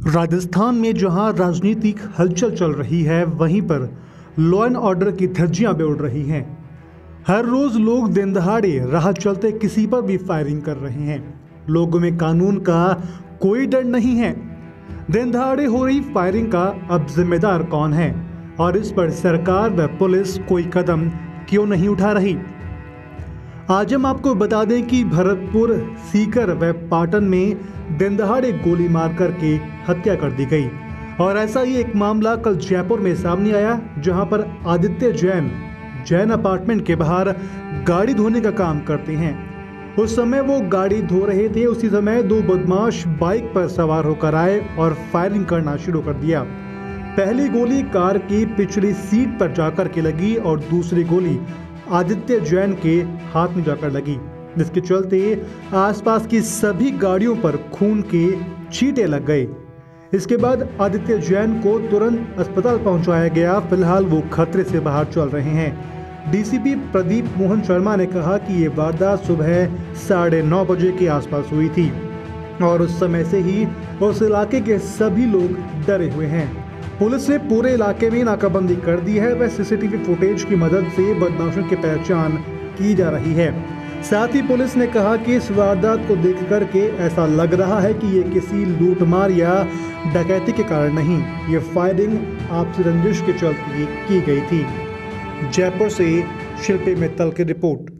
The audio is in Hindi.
राजस्थान में जहां राजनीतिक हलचल चल रही है, वहीं पर लॉ एंड ऑर्डर की धज्जियां भी उड़ रही हैं। हर रोज लोग दिन दहाड़े राह चलते किसी पर भी फायरिंग कर रहे हैं। लोगों में कानून का कोई डर नहीं है। दिन दहाड़े हो रही फायरिंग का अब जिम्मेदार कौन है और इस पर सरकार व पुलिस कोई कदम क्यों नहीं उठा रही? आज हम आपको बता दें कि भरतपुर, सीकर व पाटन में दिन दहाड़े गोली मार करके हत्या कर दी गई। और ऐसा ही एक मामला कल जयपुर में सामने आया, जहां पर आदित्य जैन अपार्टमेंट के बाहर गाड़ी धोने का काम करते हैं। उस समय वो गाड़ी धो रहे थे, उसी समय दो बदमाश बाइक पर सवार होकर आए और फायरिंग करना शुरू कर दिया। पहली गोली कार की पिछली सीट पर जाकर के लगी और दूसरी गोली आदित्य जैन के हाथ में जाकर लगी, जिसके चलते आसपास की सभी गाड़ियों पर खून के छींटे लग गए। इसके बाद आदित्य जैन को तुरंत अस्पताल पहुंचाया गया। फिलहाल वो खतरे से बाहर चल रहे हैं। डीसीपी प्रदीप मोहन शर्मा ने कहा कि ये वारदात सुबह 9:30 बजे के आसपास हुई थी और उस समय से ही उस इलाके के सभी लोग डरे हुए हैं। पुलिस ने पूरे इलाके में नाकाबंदी कर दी है व सीसीटीवी फुटेज की मदद से बदमाशों की पहचान की जा रही है। साथ ही पुलिस ने कहा कि इस वारदात को देख करके ऐसा लग रहा है कि ये किसी लूटमार या डकैती के कारण नहीं, ये फायरिंग आपसी रंजिश के चलते की गई थी। जयपुर से शिल्पी मित्तल की रिपोर्ट।